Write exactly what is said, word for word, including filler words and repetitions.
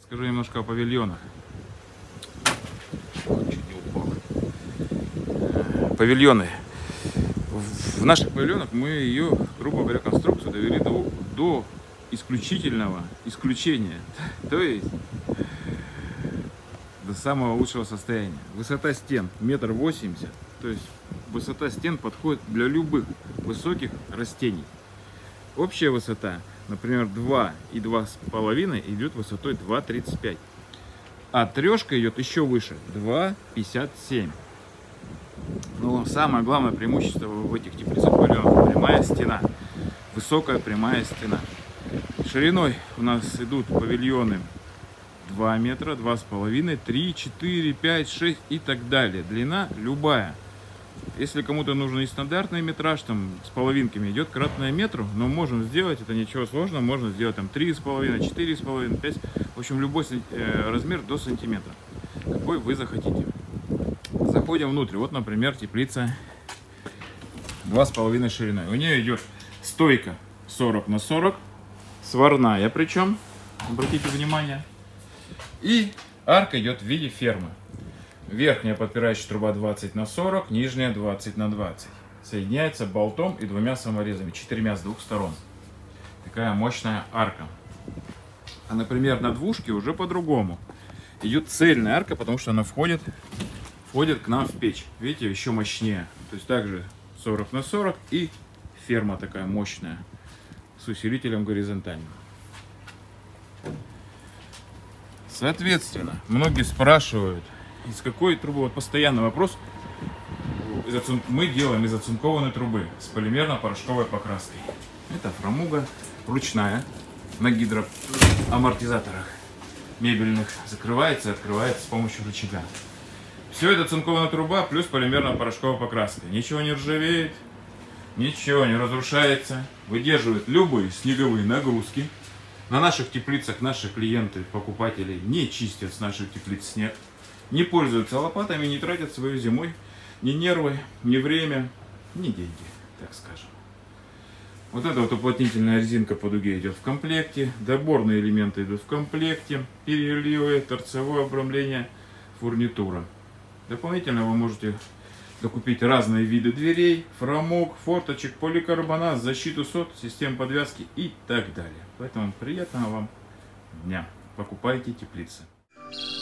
Расскажу немножко о павильонах. Чуть не упал. Павильоны. В наших павильонах мы ее, грубо говоря, конструкцию довели до, до исключительного исключения. То есть до самого лучшего состояния. Высота стен метр восемьдесят. То есть высота стен подходит для любых высоких растений. Общая высота, например, два и два с половиной идет высотой два тридцать пять. А трешка идет еще выше, два пятьдесят семь. Но самое главное преимущество в этих теплицах павильонов — прямая стена. Высокая прямая стена. Шириной у нас идут павильоны два метра, два с половиной, три, четыре, пять, шесть и так далее. Длина любая. Если кому-то нужен нестандартный метраж, там с половинками идет кратное метру, но можем сделать, это ничего сложного, можно сделать там три с половиной, четыре с половиной, пять, в общем любой размер до сантиметра, какой вы захотите. Заходим внутрь. Вот, например, теплица два с половиной шириной. У нее идет стойка сорок на сорок, сварная причем, обратите внимание, и арка идет в виде фермы. Верхняя подпирающая труба двадцать на сорок, нижняя двадцать на двадцать. Соединяется болтом и двумя саморезами, четырьмя с двух сторон. Такая мощная арка. А, например, на двушке уже по-другому. Идет цельная арка, потому что она входит, входит к нам в печь. Видите, еще мощнее. То есть также сорок на сорок и ферма такая мощная с усилителем горизонтальным. Соответственно, многие спрашивают, из какой трубы. Вот постоянный вопрос. Мы делаем из оцинкованной трубы с полимерно-порошковой покраской. Это фрамуга ручная на гидроамортизаторах мебельных. Закрывается и открывается с помощью рычага. Все это оцинкованная труба плюс полимерно-порошковая покраска. Ничего не ржавеет, ничего не разрушается. Выдерживает любые снеговые нагрузки. На наших теплицах наши клиенты, покупатели не чистят с наших теплиц снег. Не пользуются лопатами, не тратят свою зимой ни нервы, ни время, ни деньги, так скажем. Вот эта вот уплотнительная резинка по дуге идет в комплекте. Доборные элементы идут в комплекте. Переливы, торцевое обрамление, фурнитура. Дополнительно вы можете докупить разные виды дверей, фрамуг, форточек, поликарбонат, защиту сот, систем подвязки и так далее. Поэтому приятного вам дня. Покупайте теплицы.